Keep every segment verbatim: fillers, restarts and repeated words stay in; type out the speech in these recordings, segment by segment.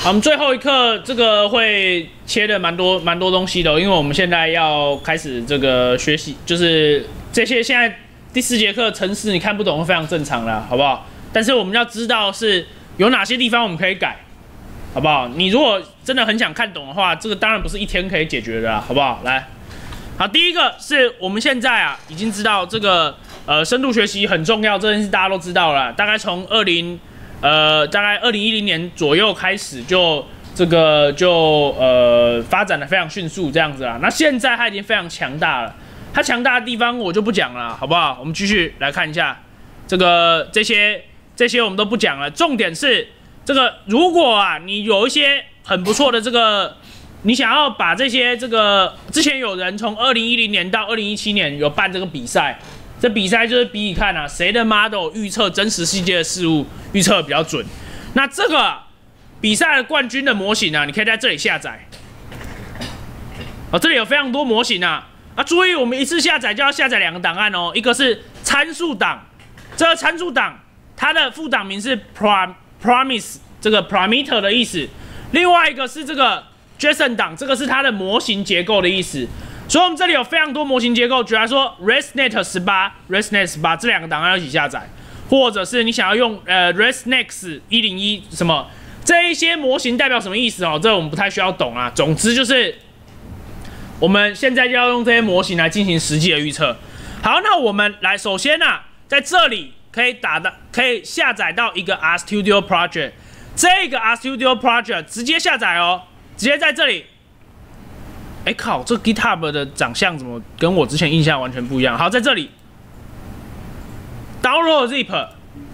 好，我们最后一课这个会切的蛮多蛮多东西的、哦，因为我们现在要开始这个学习，就是这些现在第四节课程式你看不懂非常正常啦，好不好？但是我们要知道是有哪些地方我们可以改，好不好？你如果真的很想看懂的话，这个当然不是一天可以解决的啦，好不好？来，好，第一个是我们现在啊已经知道这个呃深度学习很重要，这件事大家都知道了，大概从二零呃大概二零一零年左右开始就这个就呃发展的非常迅速这样子啦。那现在它已经非常强大了，它强大的地方我就不讲了，好不好？我们继续来看一下这个这些这些我们都不讲了，重点是这个如果啊你有一些很不错的这个。你想要把这些这个之前有人从二零一零年到二零一七年有办这个比赛，这比赛就是比比看啊，谁的 model 预测真实世界的事物预测比较准。那这个比赛的冠军的模型啊，你可以在这里下载。哦，这里有非常多模型啊啊！注意，我们一次下载就要下载两个档案哦，一个是参数档，这个参数档它的副档名是 prom promise 这个 parameter 的意思，另外一个是这个。JSON 档，这个是它的模型结构的意思，所以我们这里有非常多模型结构，举例说 ResNet 十八、ResNet 十八这两个档案要一起下载，或者是你想要用呃 ResNext 一零一什么这一些模型代表什么意思哦？这我们不太需要懂啊。总之就是我们现在就要用这些模型来进行实际的预测。好，那我们来首先啊，在这里可以打的可以下载到一个 RStudio Project， 这个 RStudio Project 直接下载哦。直接在这里，哎、欸、靠，这 GitHub 的长相怎么跟我之前印象完全不一样？好，在这里 download zip，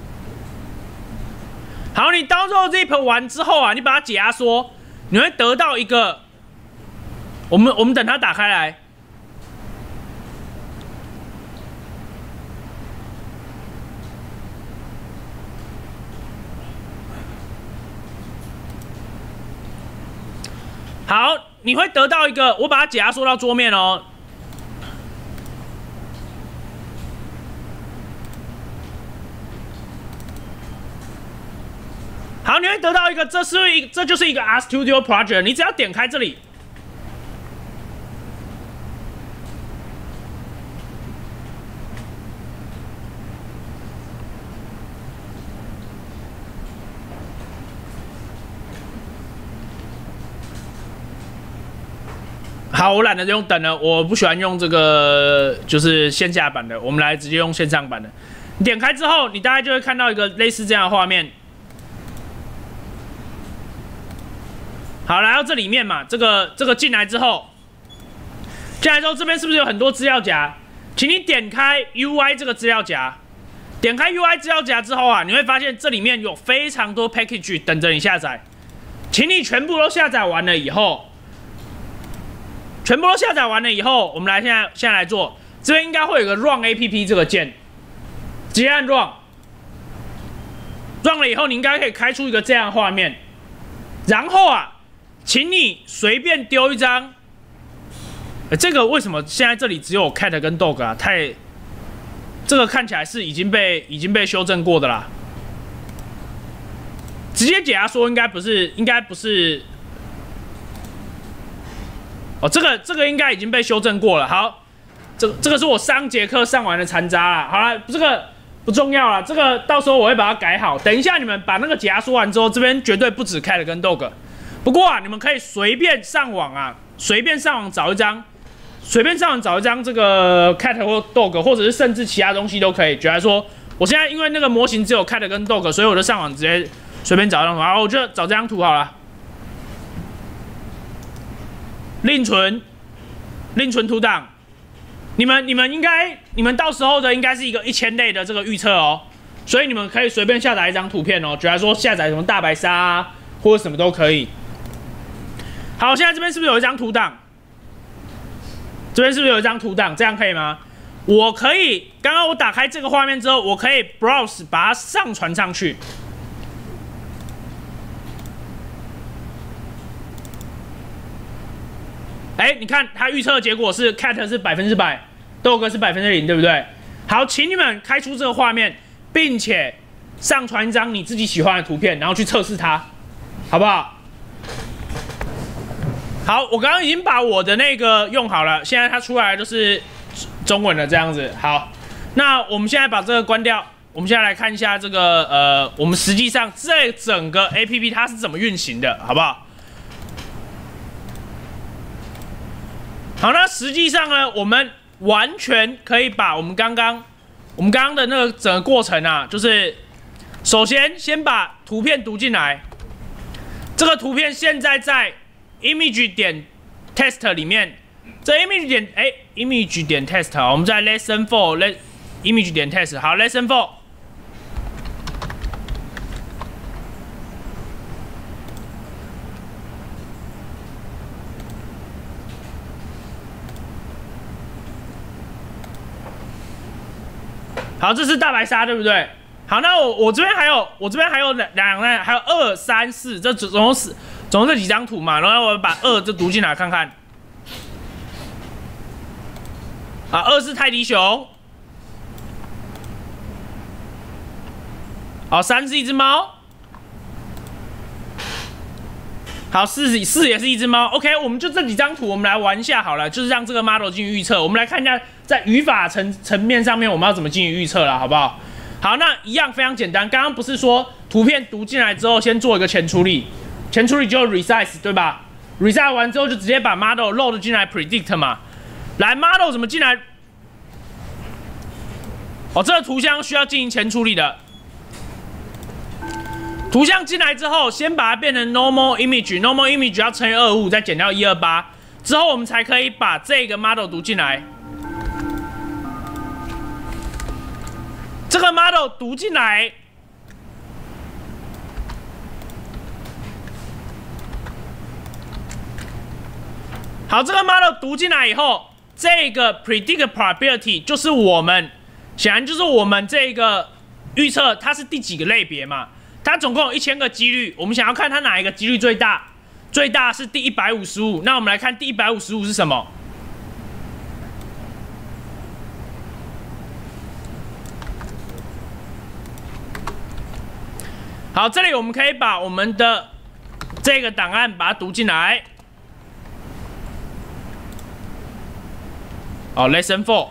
好，你 download zip 完之后啊，你把它解压缩，你会得到一个，我们我们等它打开来。好，你会得到一个，我把它解压缩到桌面哦。好，你会得到一个，这是一，这就是一个 RStudio Project， 你只要点开这里。好，我懒得用等了，我不喜欢用这个就是线下版的，我们来直接用线上版的。你点开之后，你大概就会看到一个类似这样的画面。好，来到这里面嘛，这个这个进来之后，进来之后这边是不是有很多资料夹？请你点开 U I 这个资料夹，点开 U I 资料夹之后啊，你会发现这里面有非常多 package 等着你下载，请你全部都下载完了以后。全部都下载完了以后，我们来现在现在来做，这边应该会有个 Run A P P 这个键，直接按 Run，Run 了以后，你应该可以开出一个这样的画面。然后啊，请你随便丢一张，欸、这个为什么现在这里只有 Cat 跟 Dog 啊？太，这个看起来是已经被已经被修正过的啦。直接解压缩应该不是，应该不是。哦，这个这个应该已经被修正过了。好，这这个是我上节课上完的残渣啦。好了，这个不重要了，这个到时候我会把它改好。等一下你们把那个解压缩完之后，这边绝对不止 Cat 跟 Dog。不过啊，你们可以随便上网啊，随便上网找一张，随便上网找一张这个 Cat 或 Dog， 或者是甚至其他东西都可以。举例说，我现在因为那个模型只有 Cat 跟 Dog， 所以我就上网直接随便找一张图。好，我就找这张图好了。另存，另存图档，你们你们应该，你们到时候的应该是一个一千类的这个预测哦，所以你们可以随便下载一张图片哦，举例说下载什么大白鲨啊，或者什么都可以。好，现在这边是不是有一张图档？这边是不是有一张图档？这样可以吗？我可以，刚刚我打开这个画面之后，我可以 browse 把它上传上去。哎，你看它预测的结果是 Cat 是百分之百 ，Dog 是百分之零，对不对？好，请你们开出这个画面，并且上传一张你自己喜欢的图片，然后去测试它，好不好？ 好，我刚刚已经把我的那个用好了，现在它出来就是中文了，这样子。好，那我们现在把这个关掉，我们现在来看一下这个呃，我们实际上这整个 A P P 它是怎么运行的，好不好？好，那实际上呢，我们完全可以把我们刚刚我们刚刚的那个整个过程啊，就是首先先把图片读进来，这个图片现在在 image 点 test 里面，这 image 点哎 image 点 test 好，我们在 lesson four let image 点 test 好 lesson four。好，这是大白鲨，对不对？好，那我我这边还有，我这边还有两两个，还有二三四，这总共是总共这几张图嘛，然后我把二就读进来看看。啊，二是泰迪熊。好，三是一只猫。好，四四也是一只猫。OK， 我们就这几张图，我们来玩一下好了，就是让这个 model 进行预测。我们来看一下，在语法层层面上面，我们要怎么进行预测了，好不好？好，那一样非常简单。刚刚不是说图片读进来之后，先做一个前处理，前处理就 resize 对吧 ？resize 完之后就直接把 model load 进来 predict 嘛。来 model 怎么进来？哦，这个图像需要进行前处理的。图像进来之后，先把它变成 normal image，normal image 要乘以二十五，再减掉一百二十八，之后我们才可以把这个 model 读进来。这个 model 读进来，好，这个 model 读进来以后，这个 predict probability 就是我们，显然就是我们这个预测它是第几个类别嘛？它总共有一千个几率，我们想要看它哪一个几率最大，最大是第一百五十五。那我们来看第一百五十五是什么？好，这里我们可以把我们的这个档案把它读进来。好 ，lesson four。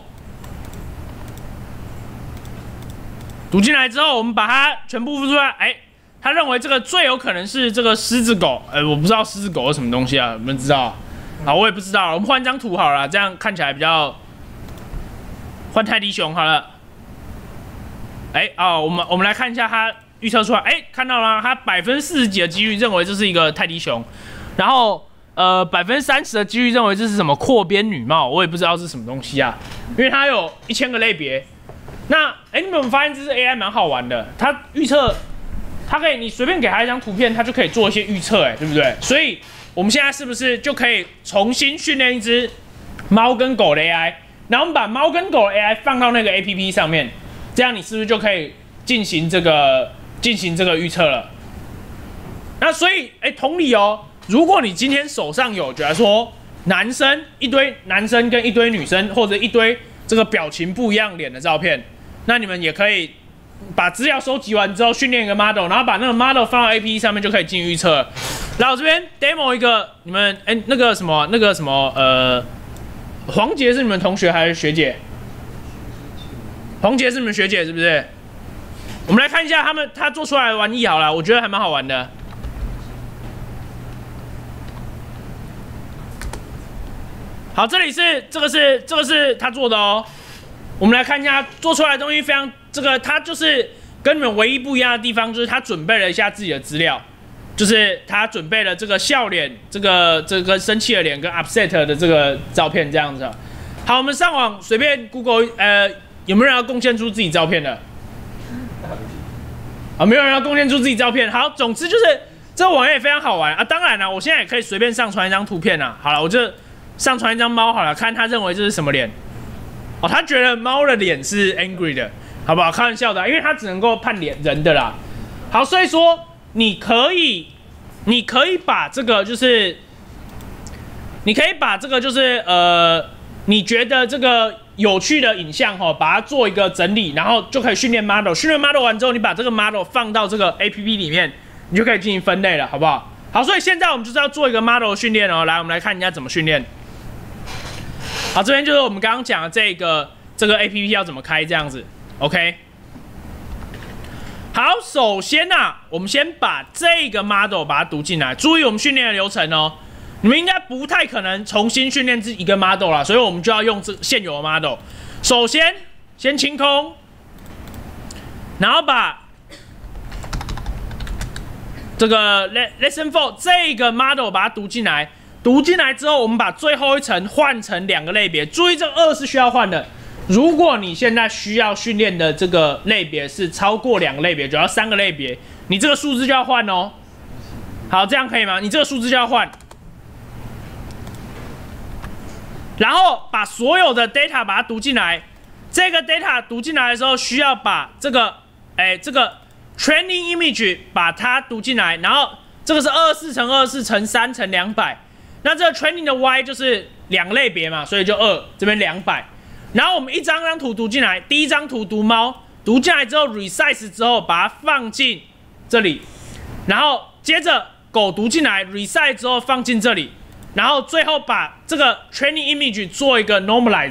读进来之后，我们把它全部复出来，哎。他认为这个最有可能是这个狮子狗，呃，我不知道狮子狗是什么东西啊，你们知道？好，我也不知道。我们换一张图好了，这样看起来比较。换泰迪熊好了。哎，哦，我们我们来看一下它预测出来，哎，看到了，它百分之四十几的几率认为这是一个泰迪熊，然后呃百分之三十的几率认为这是什么阔边女帽，我也不知道是什么东西啊，因为它有一千个类别。那哎，你们有没有发现这只 A I 蛮好玩的？它预测。它可以，你随便给它一张图片，它就可以做一些预测，哎，对不对？所以我们现在是不是就可以重新训练一只猫跟狗的 A I， 然后我们把猫跟狗的 A I 放到那个 A P P 上面，这样你是不是就可以进行这个进行这个预测了？那所以，哎，同理哦，如果你今天手上有，假如说男生一堆男生跟一堆女生，或者一堆这个表情不一样脸的照片，那你们也可以。把资料收集完之后，训练一个 model， 然后把那个 model 放到 A P P 上面，就可以进行预测。然后我这边 demo 一个，你们哎、欸、那个什么那个什么呃，黄杰是你们同学还是学姐？黄杰是你们学姐是不是？我们来看一下他们他做出来的玩意好了，我觉得还蛮好玩的。好，这里是这个是这个是他做的哦。我们来看一下做出来的东西非常。这个他就是跟你们唯一不一样的地方，就是他准备了一下自己的资料，就是他准备了这个笑脸、这个这个生气的脸跟 upset 的这个照片这样子。好，我们上网随便 Google， 呃，有没有人要贡献出自己照片的？啊，没有人要贡献出自己照片。好，总之就是这个网页非常好玩啊。当然了，我现在也可以随便上传一张图片啊。好了，我就上传一张猫好了，看他认为这是什么脸。哦，他觉得猫的脸是 angry 的。好不好？开玩笑的，因为它只能够判脸人的啦。好，所以说你可以，你可以把这个就是，你可以把这个就是呃，你觉得这个有趣的影像哈，把它做一个整理，然后就可以训练 model。训练 model 完之后，你把这个 model 放到这个 A P P 里面，你就可以进行分类了，好不好？ 好，所以现在我们就是要做一个 model 训练哦。来，我们来看人家怎么训练。好，这边就是我们刚刚讲的这个这个 A P P 要怎么开这样子 ，OK。好，首先啊，我们先把这个 model 把它读进来。注意我们训练的流程哦，你们应该不太可能重新训练一个 model 啦，所以我们就要用这现有的 model。首先，先清空，然后把这个 lesson four 这个 model 把它读进来。读进来之后，我们把最后一层换成两个类别。注意，这二是需要换的。如果你现在需要训练的这个类别是超过两个类别，就要三个类别，你这个数字就要换哦。好，这样可以吗？你这个数字就要换，然后把所有的 data 把它读进来。这个 data 读进来的时候，需要把这个，哎，这个 training image 把它读进来，然后这个是二十四乘二十四乘三乘两百。那这个 training 的 y 就是两个类别嘛，所以就二，这边两百。然后我们一张张图读进来，第一张图读猫，读进来之后 resize 之后把它放进这里，然后接着狗读进来 resize 之后放进这里，然后最后把这个 training image 做一个 normalize。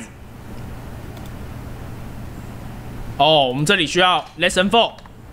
哦，我们这里需要 lesson four。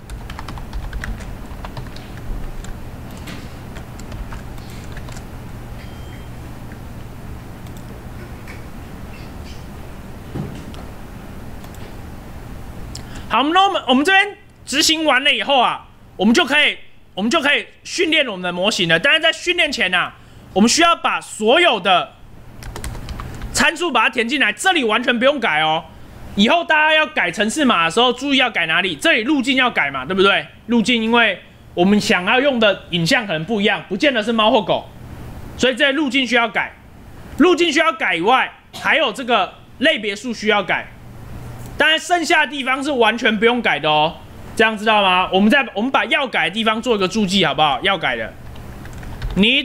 好，我们我们我们这边执行完了以后啊，我们就可以我们就可以训练我们的模型了。但是在训练前啊，我们需要把所有的参数把它填进来，这里完全不用改哦。以后大家要改程式码的时候，注意要改哪里？这里路径要改嘛，对不对？路径，因为我们想要用的影像可能不一样，不见得是猫或狗，所以这路径需要改。路径需要改以外，还有这个类别数需要改。当然，剩下的地方是完全不用改的哦，这样知道吗？我们在我们把要改的地方做一个注记，好不好？要改的 ，need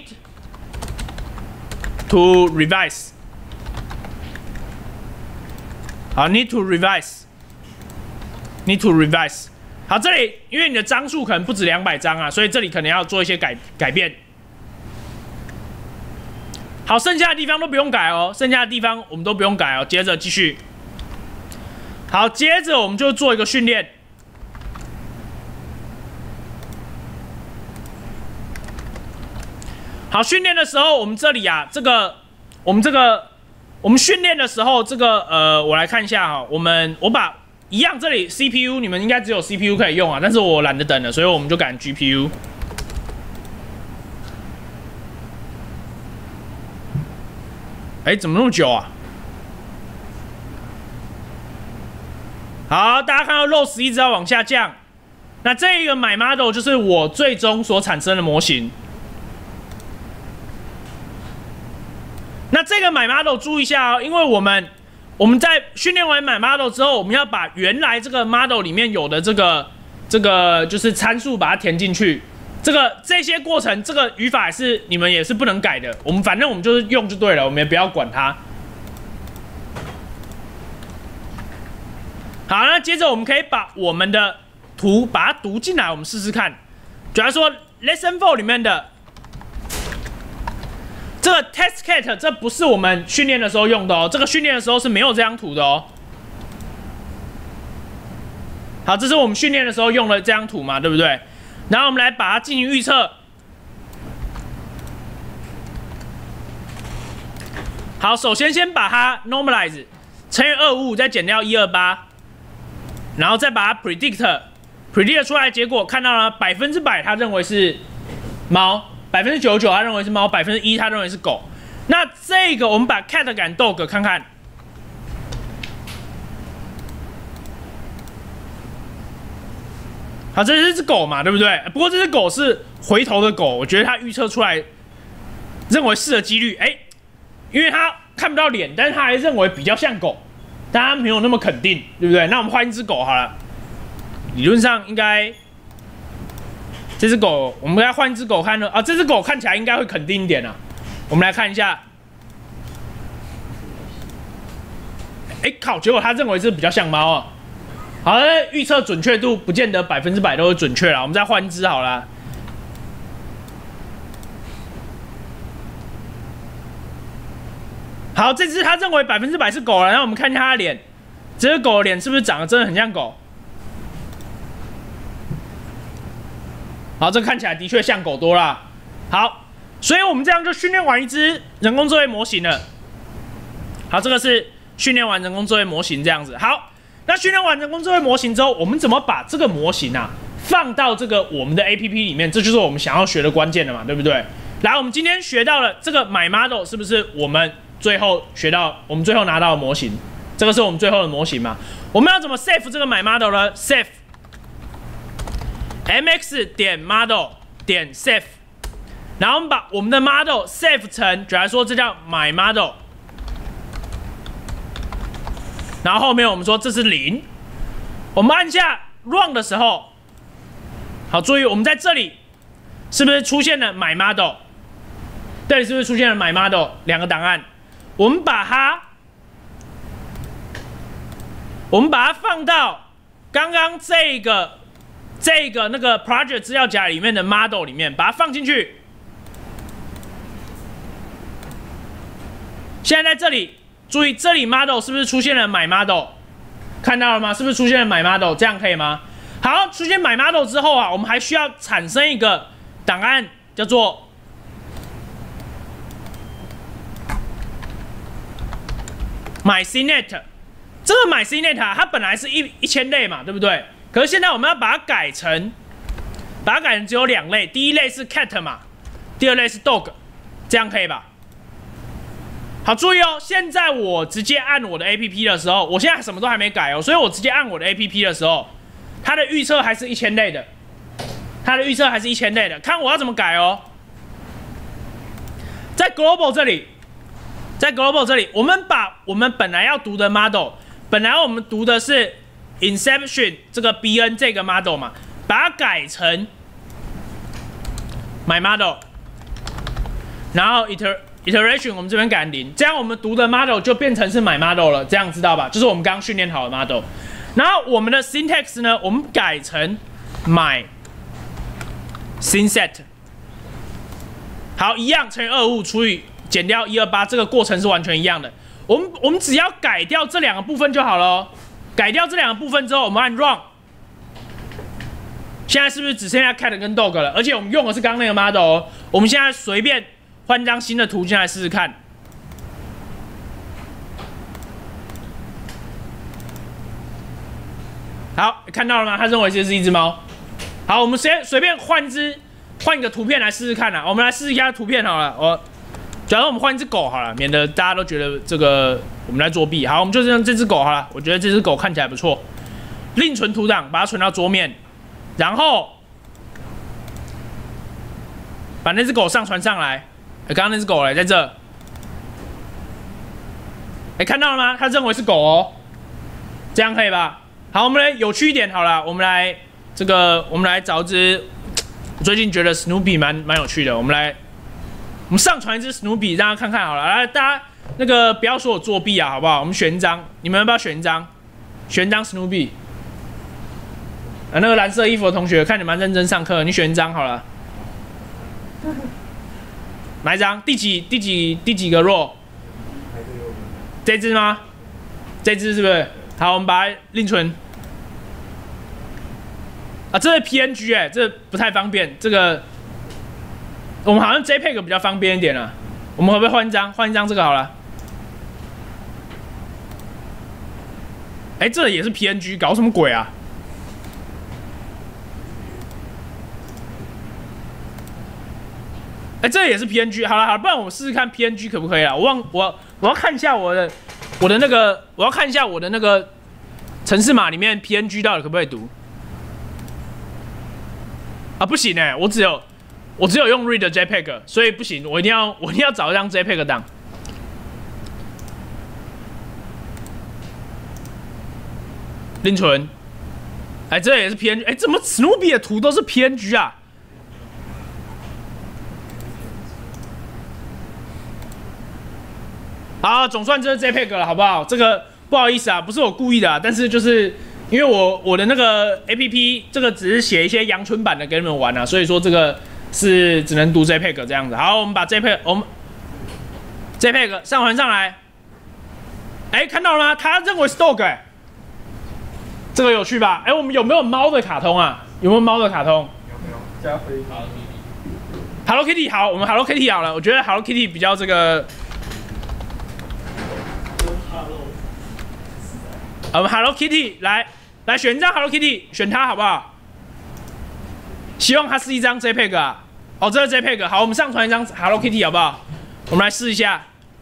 to revise。好 ，need to revise，need to revise。好，这里因为你的张数可能不止两百张啊，所以这里可能要做一些改改变。好，剩下的地方都不用改哦，剩下的地方我们都不用改哦。接着继续。好，接着我们就做一个训练。好，训练的时候，我们这里啊，这个我们这个我们训练的时候，这个呃，我来看一下哈，我们我把一样这里 C P U， 你们应该只有 C P U 可以用啊，但是我懒得等了，所以我们就改 G P U。哎，怎么那么久啊？好，大家看到 rows 一直要往下降，那这个 my model 就是我最终所产生的模型。那这个 my model 注意一下哦，因为我们我们在训练完 my model 之后，我们要把原来这个 model 里面有的这个这个就是参数把它填进去。这个这些过程，这个语法也是你们也是不能改的。我们反正我们就是用就对了，我们也不要管它。好，那接着我们可以把我们的图把它读进来，我们试试看。假如说 lesson four 里面的这个 test cat， 这不是我们训练的时候用的哦，这个训练的时候是没有这张图的哦。好，这是我们训练的时候用的这张图嘛，对不对？然后我们来把它进行预测。好，首先先把它 normalize 乘以二五五，再减掉一二八。然后再把它 predict predict 出来，结果看到了百分之百，他认为是猫；百分之九十九他认为是猫；百分之一他认为是狗。那这个我们把 cat 改 dog 看看。好，这是只狗嘛，对不对？不过这只狗是回头的狗，我觉得它预测出来认为是的几率，哎，因为它看不到脸，但是它还认为比较像狗。但它没有那么肯定，对不对？那我们换一只狗好了。理论上应该，这只狗我们来换一只狗看呢。啊，这只狗看起来应该会肯定一点啊。我们来看一下。哎靠！结果他认为是比较像猫啊。好，预测准确度不见得百分之百都会准确啦。我们再换一只好了。 好，这只他认为百分之百是狗了，然后我们看一下它的脸，这只狗的脸是不是长得真的很像狗？好，这看起来的确像狗多啦。好，所以我们这样就训练完一只人工智慧模型了。好，这个是训练完人工智慧模型这样子。好，那训练完人工智慧模型之后，我们怎么把这个模型啊放到这个我们的 A P P 里面？这就是我们想要学的关键了嘛，对不对？来，我们今天学到了这个 My Model， 是不是我们最后学到，我们最后拿到的模型？这个是我们最后的模型嘛？我们要怎么 save 这个 My Model 呢 ？save mx 点 model 点 save， 然后我们把我们的 model save 成，假如说这叫 My Model， 然后后面我们说这是零，我们按下 run 的时候，好，注意我们在这里是不是出现了 My Model？ 这里是不是出现了 My Model 两个档案？我们把它，我们把它放到刚刚这个这个那个 project 资料夹里面的 model 里面，把它放进去。现在在这里，注意这里 model 是不是出现了 My Model？ 看到了吗？是不是出现了 My Model？ 这样可以吗？好，出现 My Model 之后啊，我们还需要产生一个档案，叫做 MyCNet。这个 MyCNet 啊，它本来是一一千类嘛，对不对？可是现在我们要把它改成，把它改成只有两类，第一类是 cat 嘛，第二类是 dog， 这样可以吧？好，注意哦，现在我直接按我的 A P P 的时候，我现在什么都还没改哦，所以我直接按我的 A P P 的时候，它的预测还是一千类的，它的预测还是一千类的，看我要怎么改哦。在 global 这里，在 global 这里，我们把我们本来要读的 model， 本来我们读的是 Inception 这个 B N 这个 model 嘛，把它改成 My Model， 然后 iter iteration 我们这边改零，这样我们读的 model 就变成是 My Model 了，这样知道吧？就是我们刚刚训练好的 model。然后我们的 syntax 呢，我们改成 My synset。好，一样乘以二五除以减掉一二八，这个过程是完全一样的。我们我们只要改掉这两个部分就好了哦。改掉这两个部分之后，我们按 run。现在是不是只剩下 cat 跟 dog 了？而且我们用的是刚刚那个 model 哦。我们现在随便换张新的图进来试试看。好，看到了吗？他认为这是一只猫。好，我们先随便换一只，换一个图片来试试看啦。我们来试试一下图片好了。我，假如我们换一只狗好了，免得大家都觉得这个我们在作弊。好，我们就是用这只狗好了。我觉得这只狗看起来不错。另存图档，把它存到桌面，然后把那只狗上传上来。哎，刚刚那只狗嘞，在这。哎，看到了吗？他认为是狗哦，这样可以吧？好，我们来有趣一点好了，我们来这个，我们来找一只，我最近觉得 Snoopy 蛮蛮有趣的，我们来，我们上传一只 Snoopy 让大家看看好了，来大家那个不要说我作弊啊，好不好？我们选一张，你们要不要选一张？选一张 Snoopy。啊，那个蓝色衣服的同学，看你蛮认真上课，你选一张好了。哪一张？第几第几第几个 row？ 这只吗？这只是不是？好，我们把它另存。啊，这是 P N G 哎、欸，这不太方便。这个我们好像 J P E G 比较方便一点啊。我们会不会换一张？换一张这个好了。哎、欸，这也是 P N G， 搞什么鬼啊？哎、欸，这也是 P N G。好了好了，不然我试试看 P N G 可不可以啊？我忘我我要看一下我的我的那个，我要看一下我的那个程式码里面 P N G 到底可不可以读？啊，不行哎、欸，我只有我只有用 read J P E G， 所以不行，我一定要我一定要找一张 J P E G 档。另存。哎、欸，这也是 P N G。哎、欸，怎么 Snoopy 的图都是 P N G 啊？好，总算这是 J P E G 了，好不好？这个不好意思啊，不是我故意的、啊，但是就是因为我我的那个 A P P 这个只是写一些阳春版的给你们玩啊，所以说这个是只能读 J P E G 这样子。好，我们把 J P E G 我们 J P E G 上传上来， 哎、欸，看到了吗？他认为是 dog， 哎、欸，这个有趣吧？哎、欸，我们有没有猫的卡通啊？有没有猫的卡通？ 有没有？加菲 Hello Kitty 好，我们 Hello Kitty 好了。我觉得 Hello Kitty 比较这个。我们 Hello Kitty 来来选一张 Hello Kitty， 选它好不好？希望它是一张 JPEG 啊。哦，这是 JPEG。好，我们上传一张 Hello Kitty 好不好？我们来试一下。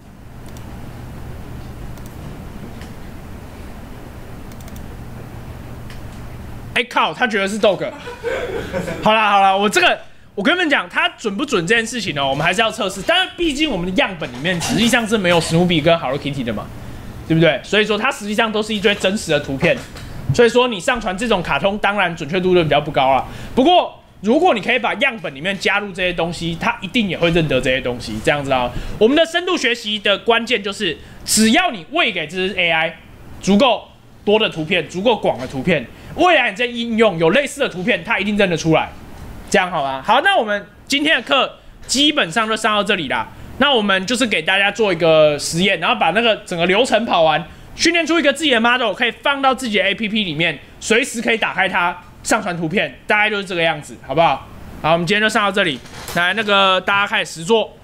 哎、欸、靠，他觉得是 dog。好啦好啦，我这个我跟你们讲，它准不准这件事情呢，我们还是要测试。但是毕竟我们的样本里面实际上是没有史努比跟 Hello Kitty 的嘛，对不对？所以说它实际上都是一堆真实的图片。所以说你上传这种卡通，当然准确度就比较不高啦。不过如果你可以把样本里面加入这些东西，它一定也会认得这些东西。这样子啊，我们的深度学习的关键就是，只要你喂给这只 A I 足够多的图片，足够广的图片。未来你在应用有类似的图片，它一定认得出来，这样好吗？好，那我们今天的课基本上就上到这里啦。那我们就是给大家做一个实验，然后把那个整个流程跑完，训练出一个自己的 model， 可以放到自己的 A P P 里面，随时可以打开它上传图片，大概就是这个样子，好不好？好，我们今天就上到这里，来那个大家开始实作。